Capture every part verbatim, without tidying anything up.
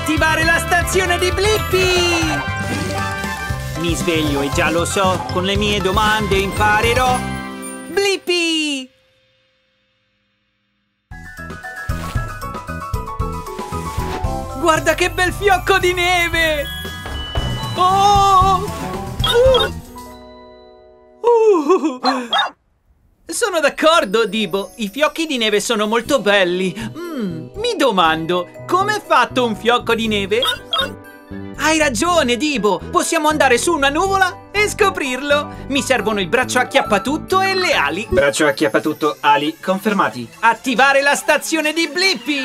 Attivare la stazione di Blippi! Mi sveglio e già lo so, con le mie domande imparerò. Blippi! Guarda che bel fiocco di neve! Oh! Uh! Uh! Sono d'accordo, Dibo. I fiocchi di neve sono molto belli. Mm, mi domando, come è fatto un fiocco di neve? Hai ragione, Dibo. Possiamo andare su una nuvola e scoprirlo. Mi servono il braccio acchiappatutto e le ali. Braccio acchiappatutto, ali confermati. Attivare la stazione di Blippi.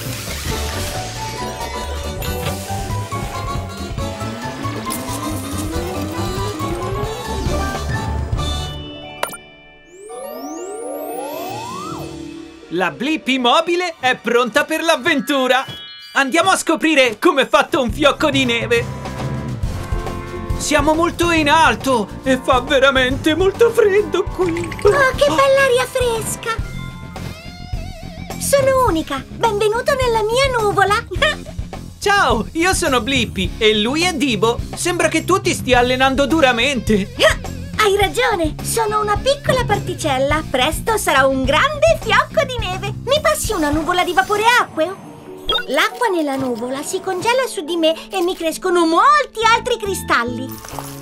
La Blippi mobile è pronta per l'avventura! Andiamo a scoprire come è fatto un fiocco di neve! Siamo molto in alto e fa veramente molto freddo qui! Oh, che bella aria fresca! Sono Unica! Benvenuto nella mia nuvola! Ciao, io sono Blippi e lui è Dibo! Sembra che tu ti stia allenando duramente! Hai ragione, sono una piccola particella. Presto sarò un grande fiocco di neve. Mi passi una nuvola di vapore acqueo? L'acqua nella nuvola si congela su di me e mi crescono molti altri cristalli.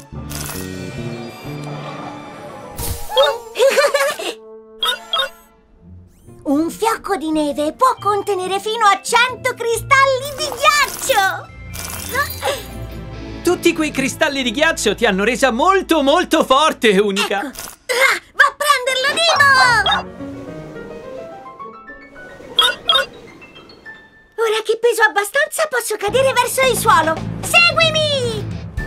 Un fiocco di neve può contenere fino a cento cristalli di ghiaccio! Tutti quei cristalli di ghiaccio ti hanno resa molto molto forte, Unica! Ecco. Ah, va a prenderlo, Dibo! Ora che peso abbastanza posso cadere verso il suolo! Seguimi!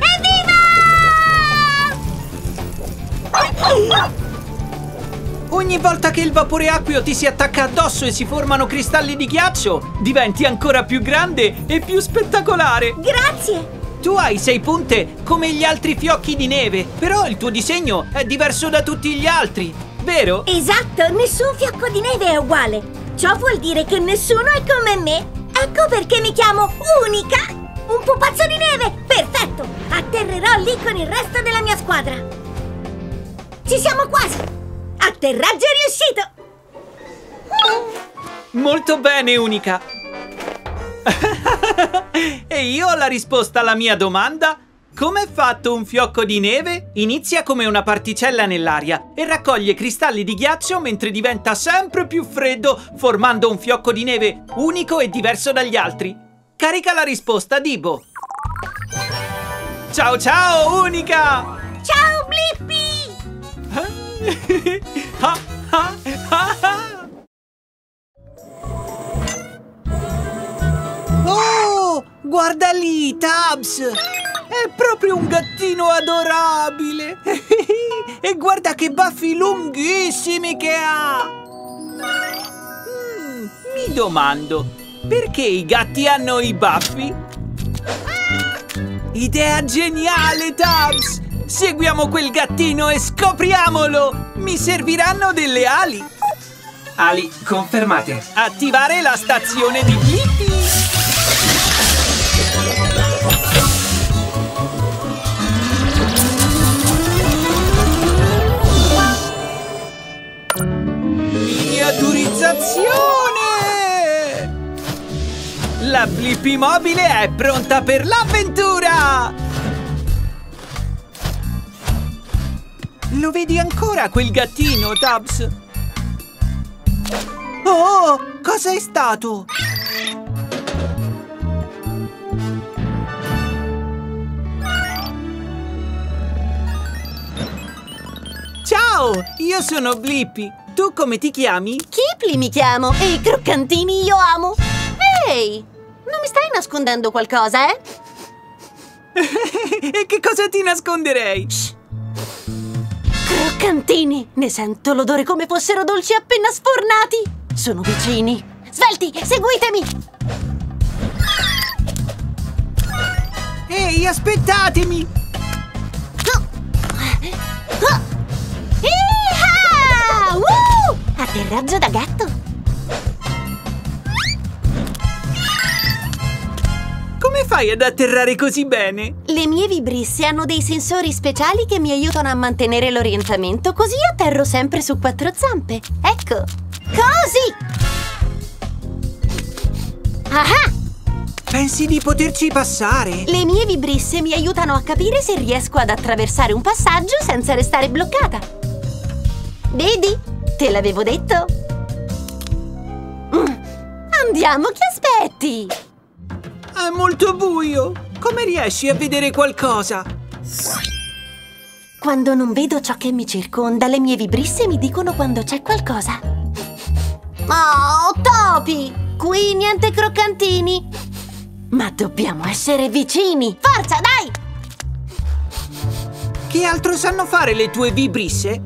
Evviva! Ogni volta che il vapore acqueo ti si attacca addosso e si formano cristalli di ghiaccio, diventi ancora più grande e più spettacolare! Grazie! Tu hai sei punte come gli altri fiocchi di neve, però il tuo disegno è diverso da tutti gli altri, vero? Esatto, nessun fiocco di neve è uguale. Ciò vuol dire che nessuno è come me. Ecco perché mi chiamo Unica. Un pupazzo di neve, perfetto! Atterrerò lì con il resto della mia squadra. Ci siamo quasi! Atterraggio riuscito! Molto bene, Unica! E io ho la risposta alla mia domanda. Come è fatto un fiocco di neve? Inizia come una particella nell'aria e raccoglie cristalli di ghiaccio mentre diventa sempre più freddo, formando un fiocco di neve unico e diverso dagli altri. Carica la risposta, Dibo. Ciao ciao, Unica! Ciao, Blippi! Ah, ah, ah, ah. Oh, guarda lì, Tubbs! È proprio un gattino adorabile! E guarda che baffi lunghissimi che ha! Mm, mi domando, perché i gatti hanno i baffi? Idea geniale, Tubbs! Seguiamo quel gattino e scopriamolo! Mi serviranno delle ali! Ali confermate. Attivare la stazione di Blippi! Miniaturizzazione! La Blippi mobile è pronta per l'avventura! Lo vedi ancora quel gattino, Tubbs? Oh, cosa è stato? Ciao, io sono Blippi. Tu come ti chiami? Kipli mi chiamo e i croccantini io amo. Ehi, non mi stai nascondendo qualcosa, eh? E che cosa ti nasconderei? Shh. Croccantini! Ne sento l'odore come fossero dolci appena sfornati! Sono vicini! Svelti, seguitemi! Ehi, aspettatemi! Iha! Uh! Atterraggio da gatto! fai ad atterrare così bene? Le mie vibrisse hanno dei sensori speciali che mi aiutano a mantenere l'orientamento, così atterro sempre su quattro zampe. Ecco, così! Ah! Pensi di poterci passare? Le mie vibrisse mi aiutano a capire se riesco ad attraversare un passaggio senza restare bloccata. Vedi? Te l'avevo detto. Mm. Andiamo, che aspetti? È molto buio. Come riesci a vedere qualcosa? Quando non vedo ciò che mi circonda, le mie vibrisse mi dicono quando c'è qualcosa. Oh, topi! Qui niente croccantini. Ma dobbiamo essere vicini! Forza, dai! Che altro sanno fare le tue vibrisse?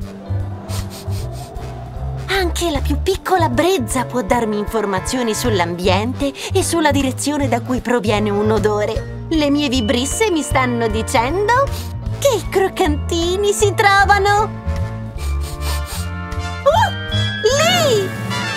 Anche la più piccola brezza può darmi informazioni sull'ambiente e sulla direzione da cui proviene un odore. Le mie vibrisse mi stanno dicendo che i croccantini si trovano... Uh! Lì!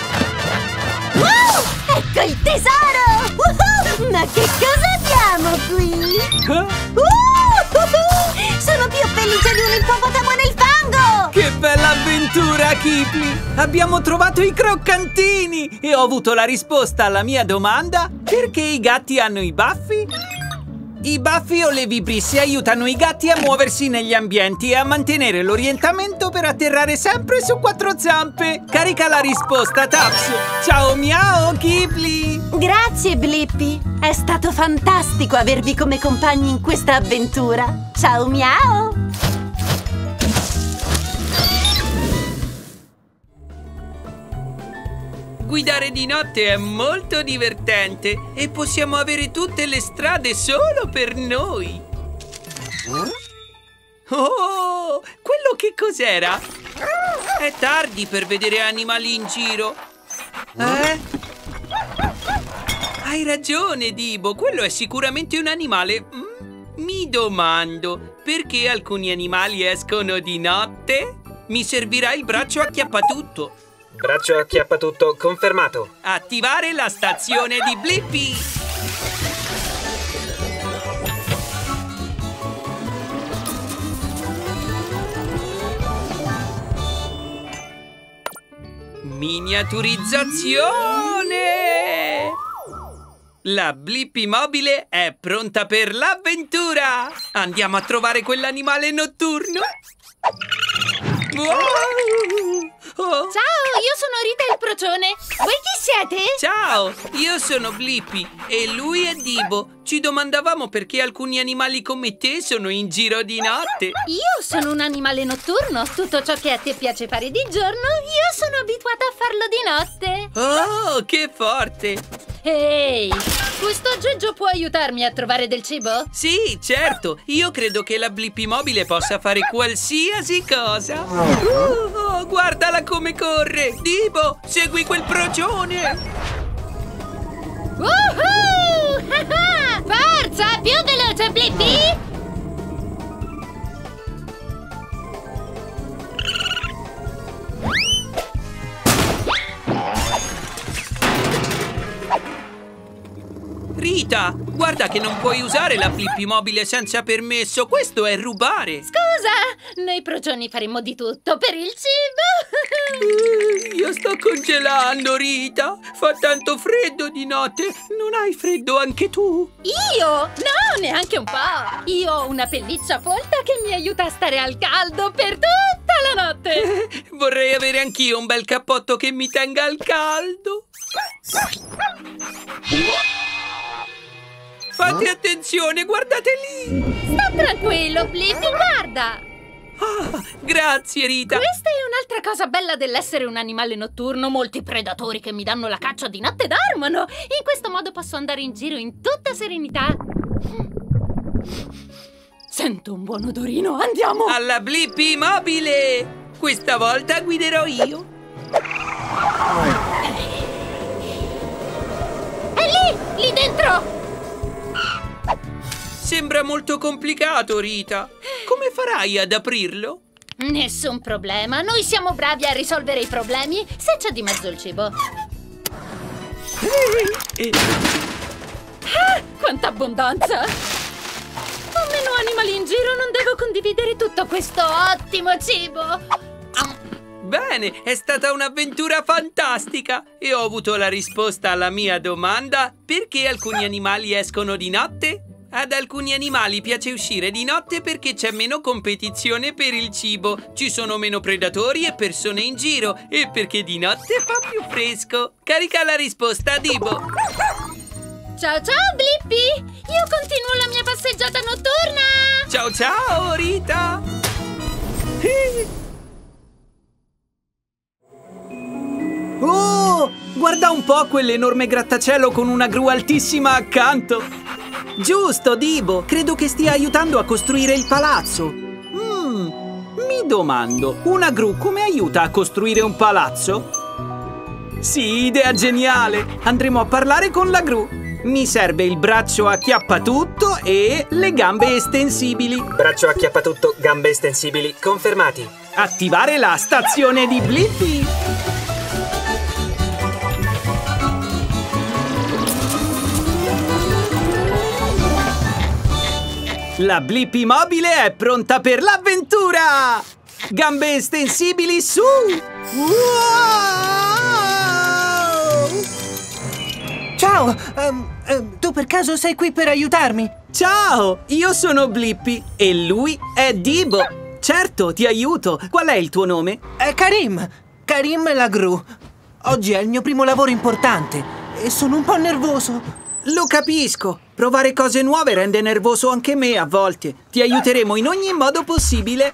Uh! Ecco il tesoro! Uh-huh! Ma che cosa abbiamo qui? Eh? Uh! Uh-huh! Sono più felice di un ippopotamo nel fango! Che bella avventura, Kipli! Abbiamo trovato i croccantini e ho avuto la risposta alla mia domanda: perché i gatti hanno i baffi? I baffi o le vibrisse aiutano i gatti a muoversi negli ambienti e a mantenere l'orientamento per atterrare sempre su quattro zampe. Carica la risposta, Taps! Ciao miao, Kipli! Grazie, Blippi! È stato fantastico avervi come compagni in questa avventura! Ciao miao! Guidare di notte è molto divertente e possiamo avere tutte le strade solo per noi. Oh, quello che cos'era? È tardi per vedere animali in giro. Eh? Hai ragione, Dibo, quello è sicuramente un animale. Mm, mi domando, perché alcuni animali escono di notte? Mi servirà il braccio acchiappatutto. Braccio acchiappatutto confermato. Attivare la stazione di Blippi. Miniaturizzazione! La Blippi mobile è pronta per l'avventura! Andiamo a trovare quell'animale notturno! Wow! Oh. Ciao, io sono Rita il procione. Voi chi siete? Ciao, io sono Blippi e lui è Dibo. Ci domandavamo perché alcuni animali come te sono in giro di notte. Io sono un animale notturno. Tutto ciò che a te piace fare di giorno, io sono abituata a farlo di notte. Oh, che forte! Ehi, questo aggeggio può aiutarmi a trovare del cibo? Sì, certo. Io credo che la Blippi mobile possa fare qualsiasi cosa. Uh, oh, guardala come corre! Dibo, segui quel procione! Woohoo! Forza, più veloce, Blippi! Rita, guarda che non puoi usare la Blippi mobile senza permesso. Questo è rubare. Scusa, noi procioni faremo di tutto per il cibo. Uh, io sto congelando, Rita. Fa tanto freddo di notte. Non hai freddo anche tu? Io? No, neanche un po'. Io ho una pelliccia folta che mi aiuta a stare al caldo per tutta la notte. Eh, vorrei avere anch'io un bel cappotto che mi tenga al caldo. Fate attenzione, guardate lì! Sta tranquillo, Blippi, guarda! Ah, grazie, Rita! Questa è un'altra cosa bella dell'essere un animale notturno. Molti predatori che mi danno la caccia di notte dormono. In questo modo posso andare in giro in tutta serenità. Sento un buon odorino, andiamo! Alla Blippi mobile! Questa volta guiderò io! È lì! Lì dentro! Sembra molto complicato, Rita. Come farai ad aprirlo? Nessun problema. Noi siamo bravi a risolvere i problemi se c'è di mezzo il cibo. Eh. Ah, quanta abbondanza! Con meno animali in giro non devo condividere tutto questo ottimo cibo! Bene, è stata un'avventura fantastica e ho avuto la risposta alla mia domanda: perché alcuni animali escono di notte? Ad alcuni animali piace uscire di notte perché c'è meno competizione per il cibo, ci sono meno predatori e persone in giro e perché di notte fa più fresco. Carica la risposta, Dibo! Ciao ciao, Blippi! Io continuo la mia passeggiata notturna! Ciao ciao, Rita! Oh, guarda un po' quell'enorme grattacielo con una gru altissima accanto! Giusto, Dibo! Credo che stia aiutando a costruire il palazzo! Mm, mi domando, una gru come aiuta a costruire un palazzo? Sì, idea geniale! Andremo a parlare con la gru! Mi serve il braccio acchiappatutto e le gambe estensibili! Braccio acchiappatutto, gambe estensibili, confermati! Attivare la stazione di Blippi! La Blippi mobile è pronta per l'avventura! Gambe estensibili su! Wow! Ciao! Um, um, tu per caso sei qui per aiutarmi? Ciao! Io sono Blippi e lui è Dibo! Certo, ti aiuto! Qual è il tuo nome? È Karim! Karim la gru. Oggi è il mio primo lavoro importante e sono un po' nervoso. Lo capisco! Provare cose nuove rende nervoso anche me a volte. Ti aiuteremo in ogni modo possibile.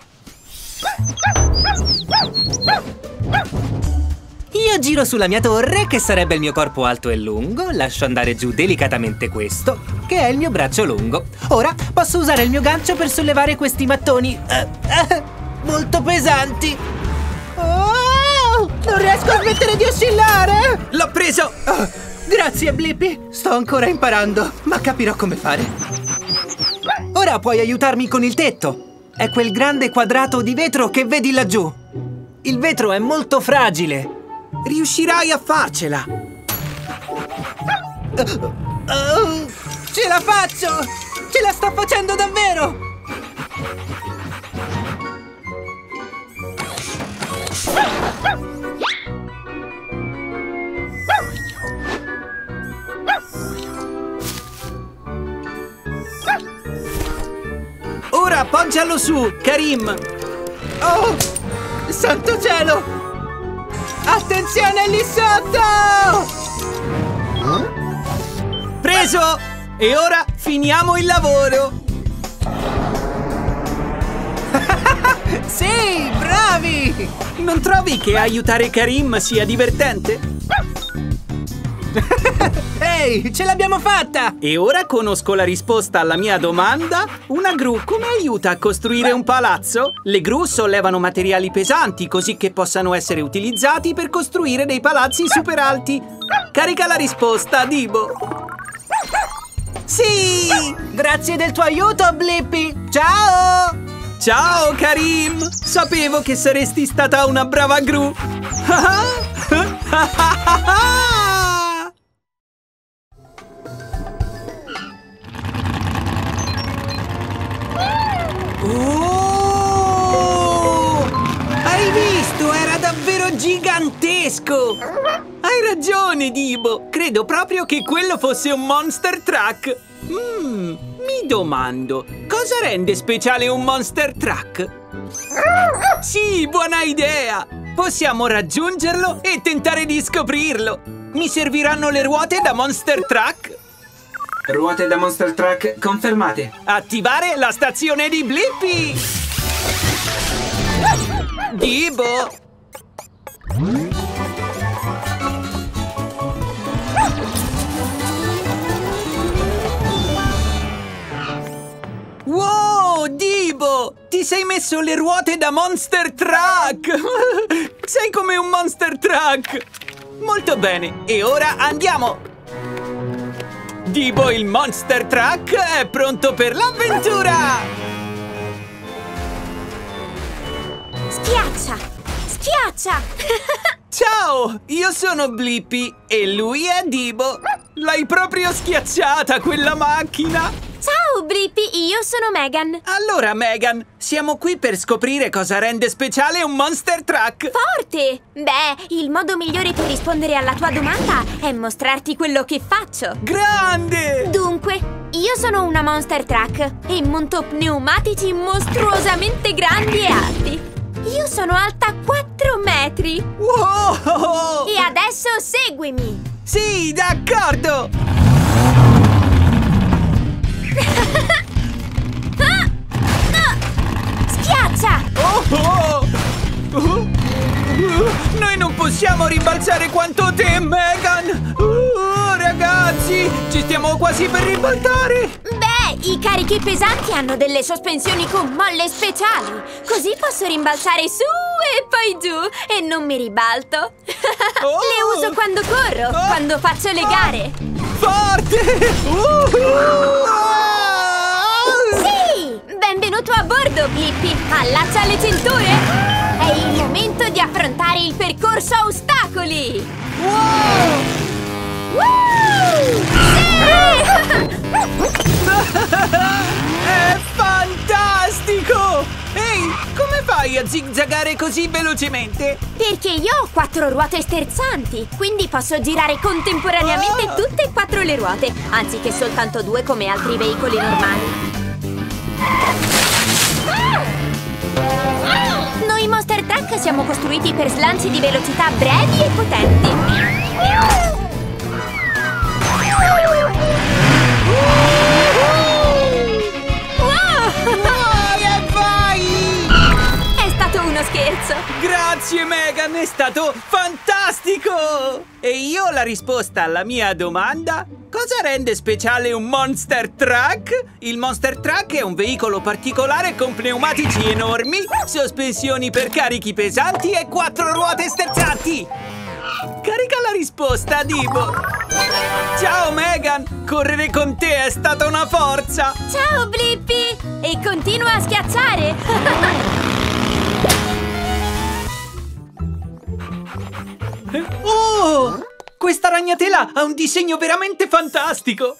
Io giro sulla mia torre, che sarebbe il mio corpo alto e lungo. Lascio andare giù delicatamente questo, che è il mio braccio lungo. Ora posso usare il mio gancio per sollevare questi mattoni eh, eh, molto pesanti. Oh, non riesco a smettere di oscillare! L'ho preso! Oh. Grazie, Blippi! Sto ancora imparando, ma capirò come fare. Ora puoi aiutarmi con il tetto. È quel grande quadrato di vetro che vedi laggiù. Il vetro è molto fragile. Riuscirai a farcela! Uh, uh, ce la faccio! Ce la sto facendo davvero! Ora appoggialo su, Karim! Oh! Santo cielo! Attenzione lì sotto! Preso! E ora finiamo il lavoro! Sì, bravi! Non trovi che aiutare Karim sia divertente? Ehi, ce l'abbiamo fatta! E ora conosco la risposta alla mia domanda. Una gru come aiuta a costruire un palazzo? Le gru sollevano materiali pesanti così che possano essere utilizzati per costruire dei palazzi super alti. Carica la risposta, Dibo! Sì! Grazie del tuo aiuto, Blippi! Ciao! Ciao, Karim! Sapevo che saresti stata una brava gru! Oh! Hai visto? Era davvero gigantesco! Hai ragione, Dibo! Credo proprio che quello fosse un monster truck! Mm, mi domando, cosa rende speciale un monster truck? Sì, buona idea! Possiamo raggiungerlo e tentare di scoprirlo! Mi serviranno le ruote da monster truck? Ruote da monster truck confermate. Attivare la stazione di Blippi! Dibo! Wow, Dibo! Ti sei messo le ruote da monster truck! Sei come un monster truck! Molto bene, e ora andiamo! Dibo il monster truck è pronto per l'avventura! Schiaccia! Schiaccia! Ciao, io sono Blippi e lui è Dibo. L'hai proprio schiacciata quella macchina. Ciao Blippi, io sono Megan. Allora Megan, siamo qui per scoprire cosa rende speciale un Monster Truck. Forte! Beh, il modo migliore per rispondere alla tua domanda è mostrarti quello che faccio. Grande! Dunque, io sono una Monster Truck e monto pneumatici mostruosamente grandi e alti. Io sono alta quattro metri. Wow! E adesso seguimi. Sì, d'accordo! Ah! Ah! Schiaccia! Oh, oh! Uh, uh, noi non possiamo rimbalzare quanto te, Megan! Uh, ragazzi, ci stiamo quasi per ribaltare! Beh, i carichi pesanti hanno delle sospensioni con molle speciali. Così posso rimbalzare su e poi giù e non mi ribalto. Oh! Le uso quando corro, Oh! quando faccio le gare. Forte! Uh, uh, Sì! Benvenuto a bordo, Blippi! Allaccia le cinture! È il momento di affrontare il percorso a ostacoli! wow! Woo! Sì! È fantastico! Ehi, come fai a zigzagare così velocemente? Perché io ho quattro ruote sterzanti, quindi posso girare contemporaneamente Oh! tutte e quattro le ruote, anziché soltanto due come altri veicoli normali. Noi Monster Truck siamo costruiti per slanci di velocità brevi e potenti. Wow! Vai e vai! È stato uno scherzo. Grazie Megan, è stato fantastico! E io la risposta alla mia domanda: cosa rende speciale un Monster Truck? Il Monster Truck è un veicolo particolare con pneumatici enormi, sospensioni per carichi pesanti e quattro ruote sterzanti! Carica la risposta, Dibo! Ciao Megan, correre con te è stata una forza! Ciao Blippi! E continua a schiacciare! Oh! Questa ragnatela ha un disegno veramente fantastico!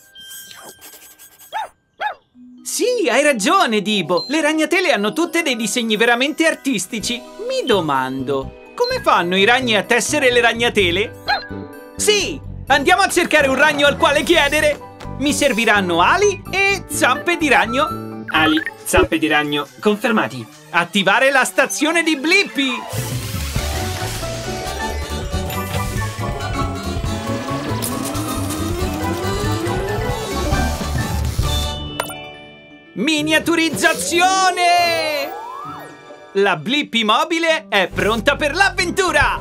Sì, hai ragione, Dibo! Le ragnatele hanno tutte dei disegni veramente artistici. Mi domando, come fanno i ragni a tessere le ragnatele? Sì! Andiamo a cercare un ragno al quale chiedere! Mi serviranno ali e zampe di ragno. Ali, zampe di ragno, confermati. Attivare la stazione di Blippi! Miniaturizzazione! La Blippi mobile è pronta per l'avventura!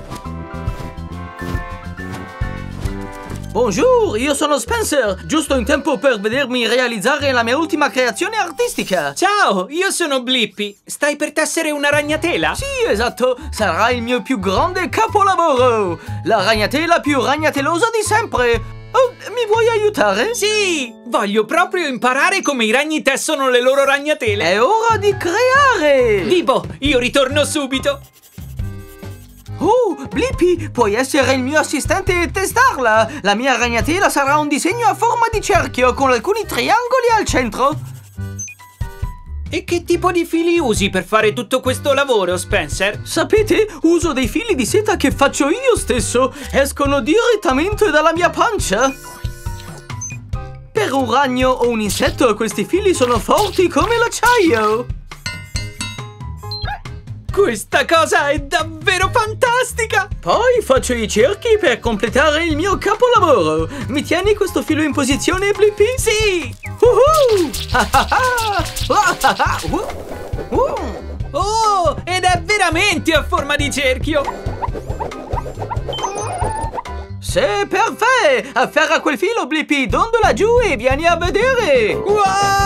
Bonjour, io sono Spencer, giusto in tempo per vedermi realizzare la mia ultima creazione artistica. Ciao, io sono Blippi. Stai per tessere una ragnatela? Sì, esatto, sarà il mio più grande capolavoro. La ragnatela più ragnatelosa di sempre. Oh, mi vuoi aiutare? Sì, voglio proprio imparare come i ragni tessono le loro ragnatele. È ora di creare. Dibo, io ritorno subito. Oh, Blippi, puoi essere il mio assistente e testarla. La mia ragnatela sarà un disegno a forma di cerchio con alcuni triangoli al centro. E che tipo di fili usi per fare tutto questo lavoro, Spencer? Sapete, uso dei fili di seta che faccio io stesso. Escono direttamente dalla mia pancia. Per un ragno o un insetto questi fili sono forti come l'acciaio. Questa cosa è davvero fantastica! Poi faccio i cerchi per completare il mio capolavoro. Mi tieni questo filo in posizione, Blippi? Sì! Uhu! uh. Oh, ed è veramente a forma di cerchio! C'est parfait! Afferra quel filo, Blippi, dondola giù e vieni a vedere! Wow!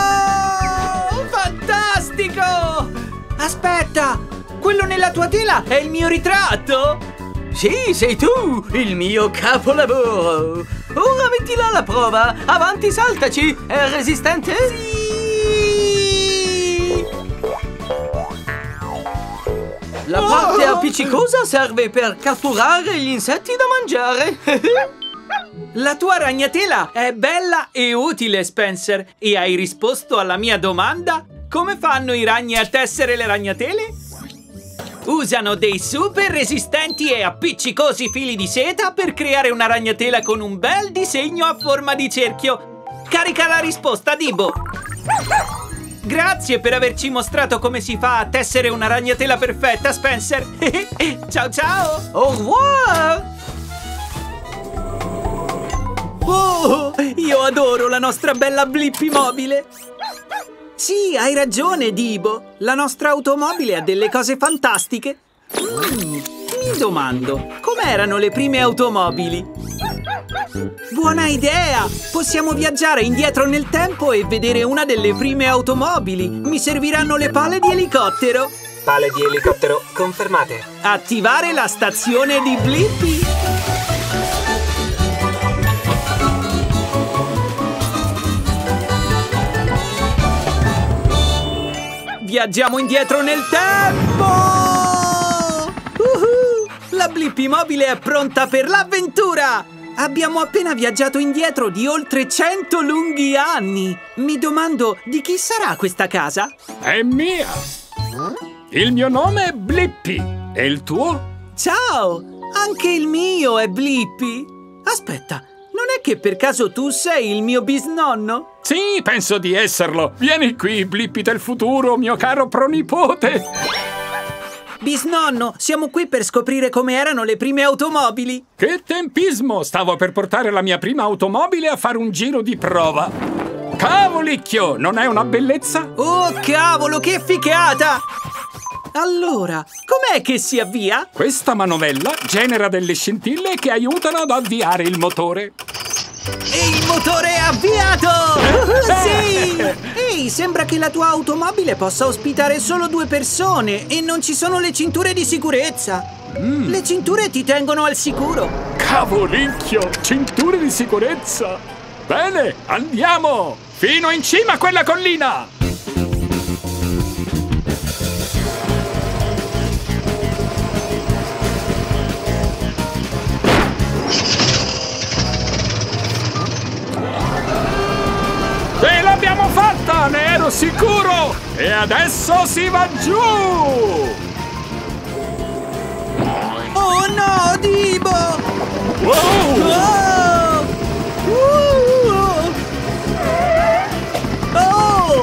Fantastico! Aspetta! Quello nella tua tela è il mio ritratto? Sì, sei tu, il mio capolavoro! Ora mettila alla prova! Avanti, saltaci! È resistente? Sì! La parte appiccicosa serve per catturare gli insetti da mangiare. La tua ragnatela è bella e utile, Spencer. E hai risposto alla mia domanda? Come fanno i ragni a tessere le ragnatele? Usano dei super resistenti e appiccicosi fili di seta per creare una ragnatela con un bel disegno a forma di cerchio. Carica la risposta, Dibo! Grazie per averci mostrato come si fa a tessere una ragnatela perfetta, Spencer! Ciao ciao! Au revoir! Oh, io adoro la nostra bella Blippi mobile! Sì, hai ragione, Dibo! La nostra automobile ha delle cose fantastiche! Mm, mi domando, com'erano le prime automobili? Buona idea! Possiamo viaggiare indietro nel tempo e vedere una delle prime automobili! Mi serviranno le pale di elicottero! Pale di elicottero confermate. Attivare la stazione di Blippi! Viaggiamo indietro nel tempo! Uhu! La Blippi mobile è pronta per l'avventura! Abbiamo appena viaggiato indietro di oltre cento lunghi anni! Mi domando, di chi sarà questa casa? È mia! Il mio nome è Blippi. E il tuo? Ciao! Anche il mio è Blippi! Aspetta, non è che per caso tu sei il mio bisnonno? Sì, penso di esserlo. Vieni qui, Blippi del futuro, mio caro pronipote. Bisnonno, siamo qui per scoprire come erano le prime automobili. Che tempismo! Stavo per portare la mia prima automobile a fare un giro di prova. Cavolicchio, non è una bellezza? Oh, cavolo, che figata! Allora, com'è che si avvia? Questa manovella genera delle scintille che aiutano ad avviare il motore. E il motore è avviato! Sì! Ehi, sembra che la tua automobile possa ospitare solo due persone e non ci sono le cinture di sicurezza. Mm. Le cinture ti tengono al sicuro. Cavolicchio, cinture di sicurezza! Bene, andiamo! Fino in cima a quella collina! Ce l'abbiamo fatta, ne ero sicuro! E adesso si va giù! Oh no, Dibo! Wow! Oh! Uh! Oh!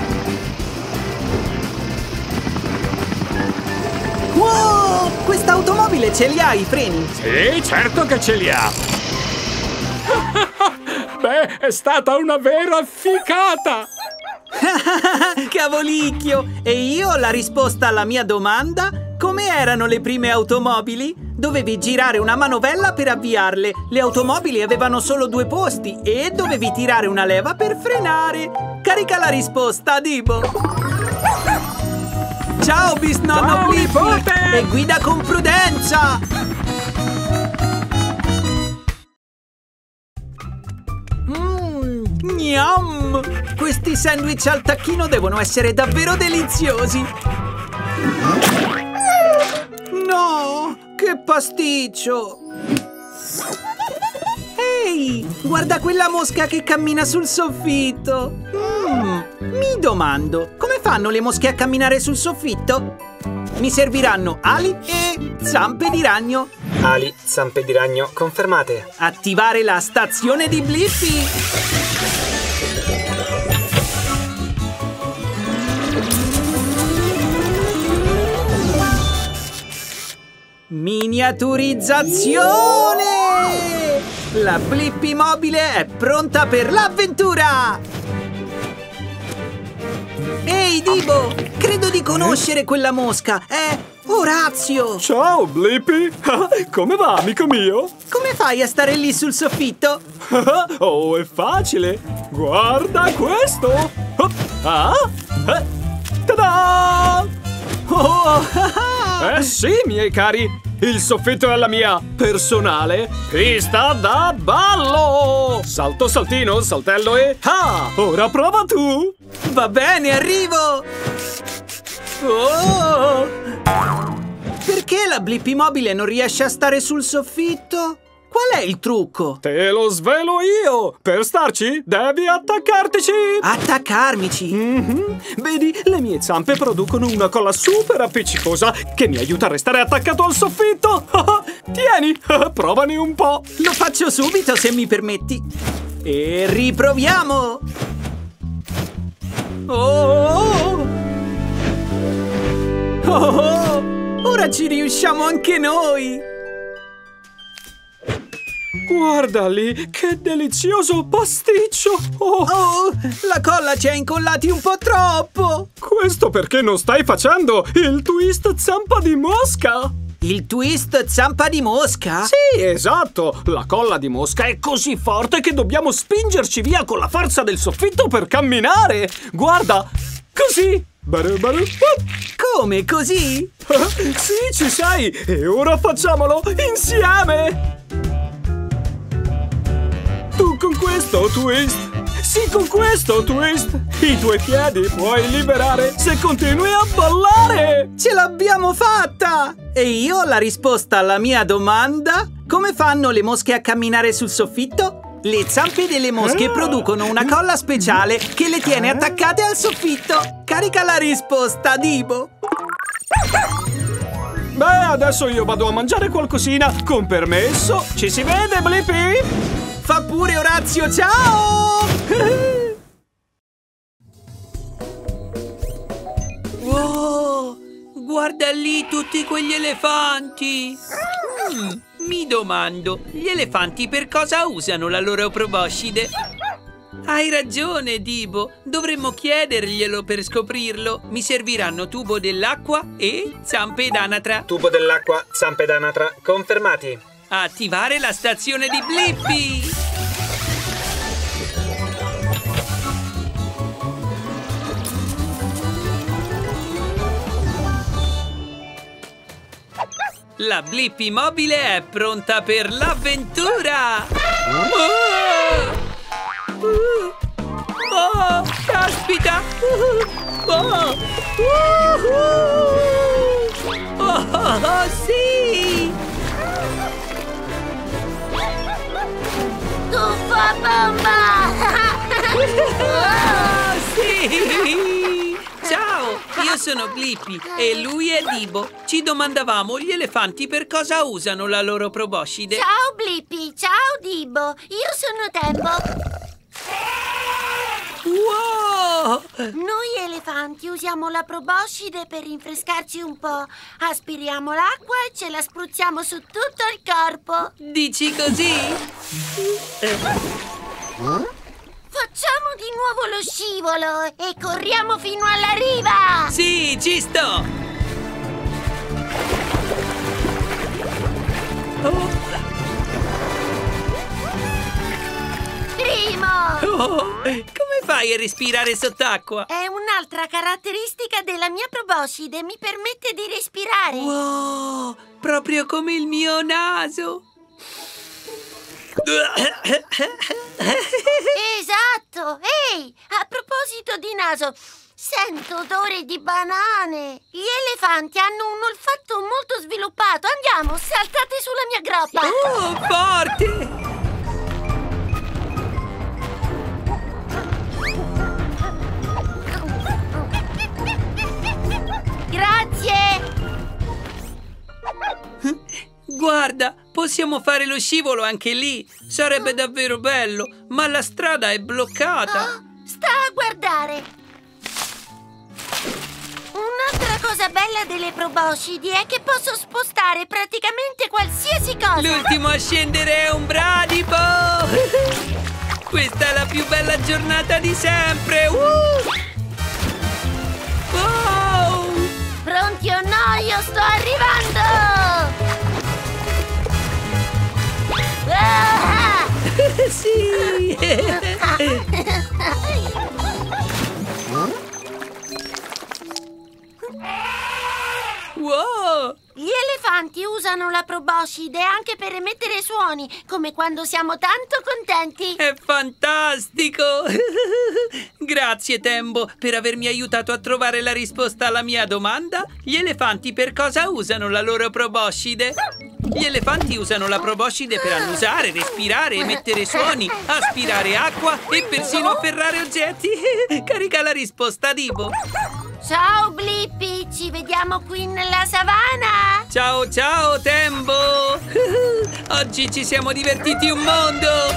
Wow! Questa automobile ce li ha i freni? Sì, certo che ce li ha! Beh, è stata una vera ficata! Cavolicchio! E io la risposta alla mia domanda? Come erano le prime automobili? Dovevi girare una manovella per avviarle. Le automobili avevano solo due posti e dovevi tirare una leva per frenare. Carica la risposta, Dibo! Ciao, bisnonno Blippi! E guida con prudenza! Mmm, gnam! Questi sandwich al tacchino devono essere davvero deliziosi! No! Che pasticcio! Ehi! Guarda quella mosca che cammina sul soffitto! Mm, mi domando, come fanno le mosche a camminare sul soffitto? Mi serviranno ali e zampe di ragno! Ali, zampe di ragno confermate. Attivare la stazione di Blippi! Miniaturizzazione! La Blippi mobile è pronta per l'avventura! Ehi, Dibo! Credo di conoscere quella mosca! È Orazio! Ciao, Blippi! Come va, amico mio? Come fai a stare lì sul soffitto? Oh, è facile! Guarda questo! Ah! Ta-da! Oh! Eh sì, miei cari! Il soffitto è la mia personale pista da ballo! Salto, saltino, saltello e... Ah! Ora prova tu! Va bene, arrivo! Oh! Perché la Blippi mobile non riesce a stare sul soffitto? Qual è il trucco? Te lo svelo io! Per starci devi attaccartici! Attaccarmici? Mm-hmm. Vedi, le mie zampe producono una colla super appiccicosa che mi aiuta a restare attaccato al soffitto! Tieni, provane un po'! Lo faccio subito se mi permetti! E riproviamo! Oh! Oh! Oh! Ora ci riusciamo anche noi! Guarda lì, che delizioso pasticcio! Oh. Oh, la colla ci ha incollati un po' troppo! Questo perché non stai facendo il twist zampa di mosca! Il twist zampa di mosca? Sì, esatto! La colla di mosca è così forte che dobbiamo spingerci via con la forza del soffitto per camminare! Guarda, così! Come, così? Sì, ci sei! E ora facciamolo insieme! Tu con questo twist, sì con questo twist, i tuoi piedi puoi liberare se continui a ballare! Ce l'abbiamo fatta! E io ho la risposta alla mia domanda: come fanno le mosche a camminare sul soffitto? Le zampe delle mosche ah. producono una colla speciale che le tiene attaccate al soffitto. Carica la risposta, Dibo! Beh, adesso io vado a mangiare qualcosina, con permesso. Ci si vede, Blippi? Fa pure, Orazio, ciao! Wow, guarda lì tutti quegli elefanti! Mm, mi domando, gli elefanti per cosa usano la loro proboscide? Hai ragione, Dibo, dovremmo chiederglielo per scoprirlo. Mi serviranno tubo dell'acqua e zampe d'anatra. Tubo dell'acqua, zampe d'anatra, confermati. Attivare la stazione di Blippi! La Blippi mobile è pronta per l'avventura! Oh! Oh, caspita! Oh! Oh, oh, sì! Tuffa bomba! Oh, sì! Ciao, io sono Blippi e lui è Dibo. Ci domandavamo gli elefanti per cosa usano la loro proboscide. Ciao Blippi, ciao Dibo, io sono Tembo. Wow! Noi elefanti usiamo la proboscide per rinfrescarci un po'. Aspiriamo l'acqua e ce la spruzziamo su tutto il corpo. Dici così? Facciamo di nuovo lo scivolo e corriamo fino alla riva! Sì, ci sto! Oh. Primo! Oh, come fai a respirare sott'acqua? È un'altra caratteristica della mia proboscide, mi permette di respirare. Wow, proprio come il mio naso! Esatto! Ehi, a proposito di naso, sento odore di banane. Gli elefanti hanno un olfatto molto sviluppato. Andiamo, saltate sulla mia groppa. Oh, forte! Grazie! Guarda, possiamo fare lo scivolo anche lì. Sarebbe davvero bello, ma la strada è bloccata. Oh, sta a guardare. Un'altra cosa bella delle proboscidi è che posso spostare praticamente qualsiasi cosa. L'ultimo a scendere è un bradipo. Questa è la più bella giornata di sempre. Uh! Wow! Pronti o no? Io sto arrivando! Ah! Sì! Wow! Gli elefanti usano usano la proboscide anche per emettere suoni, come quando siamo tanto contenti. È fantastico! Grazie, Tembo, per avermi aiutato a trovare la risposta alla mia domanda. Gli elefanti per cosa usano la loro proboscide? Gli elefanti usano la proboscide per annusare, respirare, emettere suoni, aspirare acqua e persino afferrare oggetti. Carica la risposta, Dibo. Ciao, Blippi! Ci vediamo qui nella savana! Ciao, ciao, Tembo! Oggi ci siamo divertiti un mondo!